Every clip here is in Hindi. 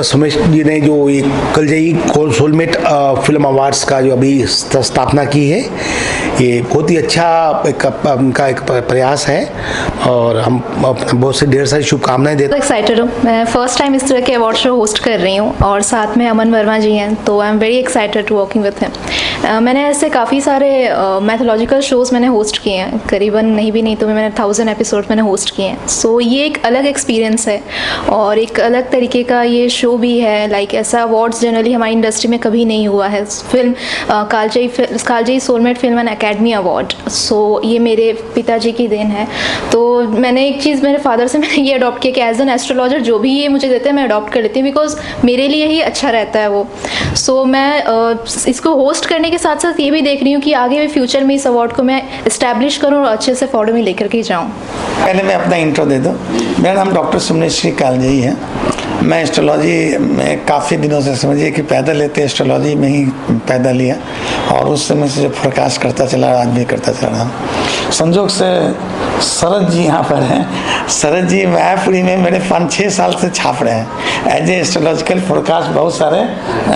सुमेश जी ने जो ये कलजई सोलमेट फिल्म अवार्ड्स का जो अभी स्थापना की है, ये बहुत ही अच्छा उनका एक प्रयास है और हम बहुत से ढेर सारी शुभकामनाएं देते हैं। एक्साइटेड हूँ, मैं फर्स्ट टाइम इस तरह के अवार्ड शो होस्ट कर रही हूँ और साथ में अमन वर्मा जी हैं, तो I am very excited to working with him. मैंने ऐसे काफ़ी सारे मैथोलॉजिकल शोज़ मैंने होस्ट किए हैं, करीबन नहीं भी नहीं तो मैंने 1000 एपिसोड मैंने होस्ट किए हैं। सो ये एक अलग एक्सपीरियंस है और एक अलग तरीके का ये शो भी है। लाइक ऐसा अवार्ड्स जनरली हमारी इंडस्ट्री में कभी नहीं हुआ है। Film Kaljayi soulmate film and Academy Award, so ये मेरे पिताजी की देन है। तो मैंने एक चीज़ मेरे फादर से मैंने ये अडॉप्ट किया कि एज एन एस्ट्रोलॉजर जो भी ये मुझे देते हैं मैं अडॉप्ट कर लेती हूँ, बिकॉज मेरे लिए ही अच्छा रहता है वो। सो मैं इसको होस्ट करने के साथ साथ ये भी देख रही हूँ कि आगे भी फ्यूचर में इस अवार्ड को मैं इस्टेब्लिश करूँ और अच्छे से फॉलो में लेकर के जाऊँ। पहले मैं अपना इंट्रो दे दूँ। मेरा नाम डॉक्टर सुमनेश कालजई है। मैं एस्ट्रोलॉजी में काफ़ी दिनों से समझिए कि पैदा लेते एस्ट्रोलॉजी में ही पैदा लिया और उस समय से जो फोरकास्ट करता चला आज भी करता चल रहा हूँ। संजोग से शरद जी यहाँ पर हैं। शरद जी मायापुरी में मेरे 5-6 साल से छाप रहे हैं एज ए एस्ट्रोलॉजिकल फोरकास्ट। बहुत सारे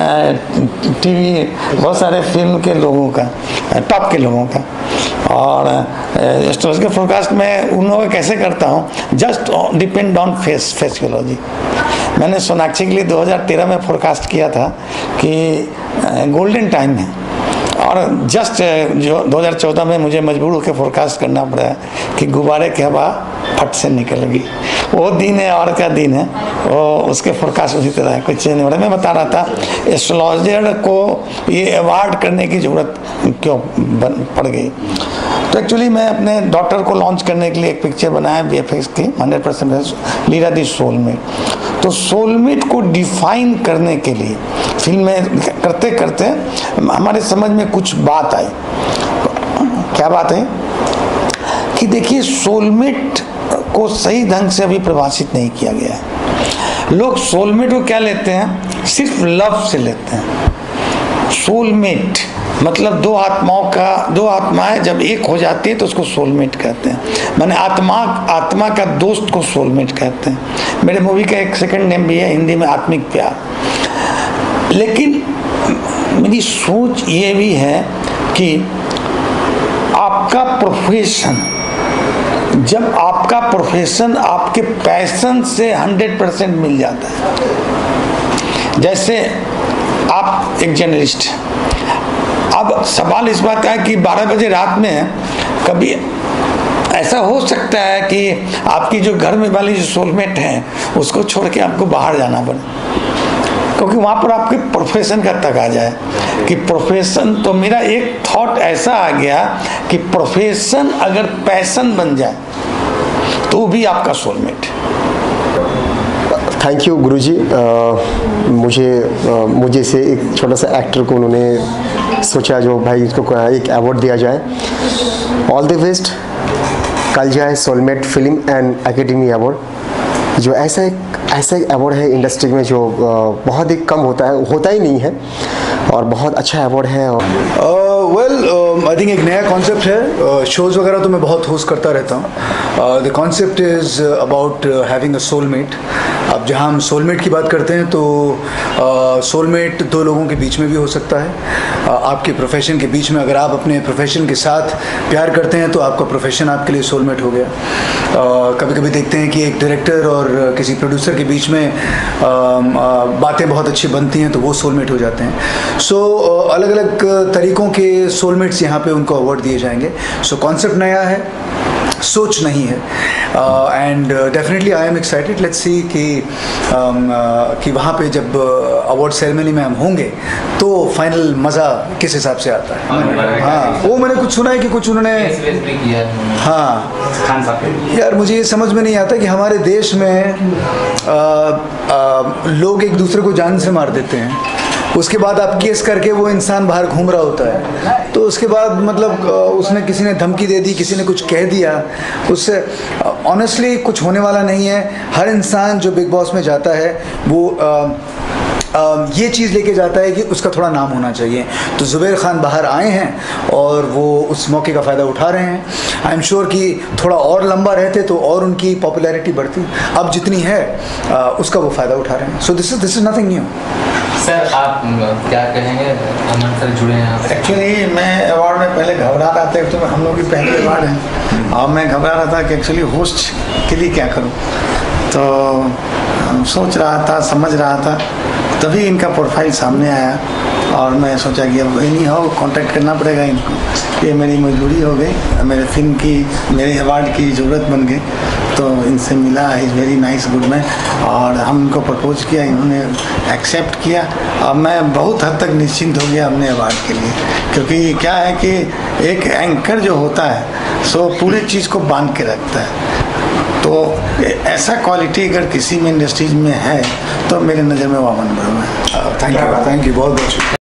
टीवी, बहुत सारे फिल्म के लोगों का, टॉप के लोगों का। और एस्ट्रोलॉजिकल फोरकास्ट में उन लोगों का कैसे करता हूँ, जस्ट डिपेंड ऑन फेसियोलॉजी। मैंने सोनाक्षी के लिए 2013 में फोरकास्ट किया था कि गोल्डन टाइम है और जस्ट जो 2014 में मुझे मजबूर होकर फोरकास्ट करना पड़ा कि गुब्बारे की हवा फट से निकलेगी। वो दिन है और क्या दिन है, वो उसके फोरकास्ट उसी तरह है, कोई चेंज नहीं हो रहा। मैं बता रहा था एस्ट्रोलॉजर को ये अवार्ड करने की ज़रूरत क्यों पड़ गई। तो एक्चुअली मैं अपने डॉटर को लॉन्च करने के लिए एक पिक्चर बनाया VFX की 100% लीरा दी सोलमेट। तो सोलमेट को डिफाइन करने के लिए फिल्म में करते करते हमारे समझ में कुछ बात आई। क्या बात है कि देखिए सोलमेट को सही ढंग से अभी परिभाषित नहीं किया गया है। लोग सोलमेट को क्या लेते हैं, सिर्फ लव से लेते हैं। सोलमेट मतलब दो आत्माएं जब एक हो जाती है तो उसको सोलमेट कहते हैं। माने आत्मा का दोस्त को सोलमेट कहते हैं। मेरे मूवी का एक सेकंड नेम भी है हिंदी में, आत्मिक प्यार। लेकिन मेरी सोच ये भी है कि आपका प्रोफेशन, जब आपका प्रोफेशन आपके पैशन से 100% मिल जाता है। जैसे आप एक जर्नलिस्ट, अब सवाल इस बात का है कि 12 बजे रात में कभी ऐसा हो सकता है कि आपकी जो घर में वाली जो सोलमेट है उसको छोड़ के आपको बाहर जाना पड़े, क्योंकि वहाँ पर आपके प्रोफेशन का तक आ जाए कि प्रोफेशन। तो मेरा एक थॉट ऐसा आ गया कि प्रोफेशन अगर पैशन बन जाए तो भी आपका सोलमेट। थैंक यू गुरुजी। मुझे से एक छोटा सा एक्टर को उन्होंने सोचा जो भाई इसको एक अवार्ड दिया जाए। All the best. Kaljayi soulmate film and Academy Award जो ऐसा एक अवार्ड है इंडस्ट्री में जो बहुत ही कम होता ही नहीं है और बहुत अच्छा अवार्ड है। आई थिंक एक नया कॉन्सेप्ट है। शोज़ वगैरह तो मैं बहुत होस्ट करता रहता हूँ। The concept is about having a soulmate. अब जहाँ हम सोलमेट की बात करते हैं तो सोलमेट दो लोगों के बीच में भी हो सकता है। आपके प्रोफेशन के बीच में, अगर आप अपने प्रोफेशन के साथ प्यार करते हैं तो आपका प्रोफेशन आपके लिए सोलमेट हो गया। कभी कभी देखते हैं कि एक डायरेक्टर और किसी प्रोड्यूसर के बीच में बातें बहुत अच्छी बनती हैं तो वो सोलमेट हो जाते हैं। सो अलग अलग तरीक़ों के सोलमेट्स यहाँ पे उनको अवार्ड दिए जाएंगे। सो कॉन्सेप्ट नया है, सोच नहीं है। And definitely I am excited. Let's see कि वहाँ पे जब अवार्ड सेरेमनी में हम होंगे तो फाइनल मज़ा किस हिसाब से आता है। हाँ, वो मैंने कुछ सुना है कि कुछ उन्होंने, हाँ यार मुझे ये समझ में नहीं आता कि हमारे देश में लोग एक दूसरे को जान से मार देते हैं, उसके बाद आप केस करके वो इंसान बाहर घूम रहा होता है, तो उसके बाद मतलब उसने किसी ने धमकी दे दी, किसी ने कुछ कह दिया, उससे ऑनेस्टली कुछ होने वाला नहीं है। हर इंसान जो बिग बॉस में जाता है वो ये चीज़ लेके जाता है कि उसका थोड़ा नाम होना चाहिए। तो ज़ुबैर खान बाहर आए हैं और वो उस मौके का फ़ायदा उठा रहे हैं। आई एम श्योर कि थोड़ा और लंबा रहते तो और उनकी पॉपुलैरिटी बढ़ती, अब जितनी है उसका वो फ़ायदा उठा रहे हैं। So this is nothing new. Sir आप क्या कहेंगे, अमन सर जुड़े हैं आप? एक्चुअली मैं अवार्ड में पहले घबरा रहा था, तो हम लोग की पहली अवार्ड है और मैं घबरा रहा था कि एक्चुअली होस्ट के लिए क्या करूं, तो सोच रहा था, समझ रहा था, तभी इनका प्रोफाइल सामने आया और मैं सोचा कि अब इन्हीं हो कांटेक्ट करना पड़ेगा इनको। ये मेरी मजबूरी हो गई, मेरे फिल्म की, मेरे अवार्ड की ज़रूरत बन गई, तो इनसे मिला। Is very nice good man, और हम उनको प्रपोज किया, इन्होंने एक्सेप्ट किया और मैं बहुत हद तक निश्चिंत हो गया अपने अवार्ड के लिए। क्योंकि क्या है कि एक एंकर जो होता है सो पूरी चीज़ को बांध के रखता है, तो ऐसा क्वालिटी अगर किसी में इंडस्ट्रीज में है तो मेरे नज़र में वो अमन वर्मा है। थैंक यू बहुत बहुत शुक्रिया।